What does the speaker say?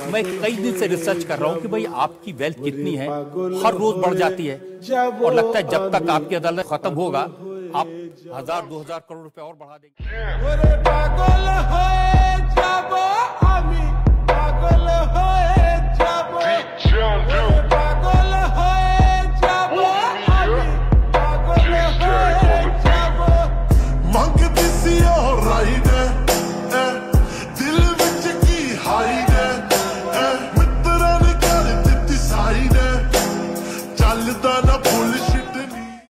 मैं कई दिन से रिसर्च कर रहा हूँ कि भाई आपकी वेल्थ कितनी है, हर रोज बढ़ जाती है और लगता है जब तक आपकी अदालत खत्म होगा आप 1000-2000 करोड़ रुपए और बढ़ा देंगे। पागल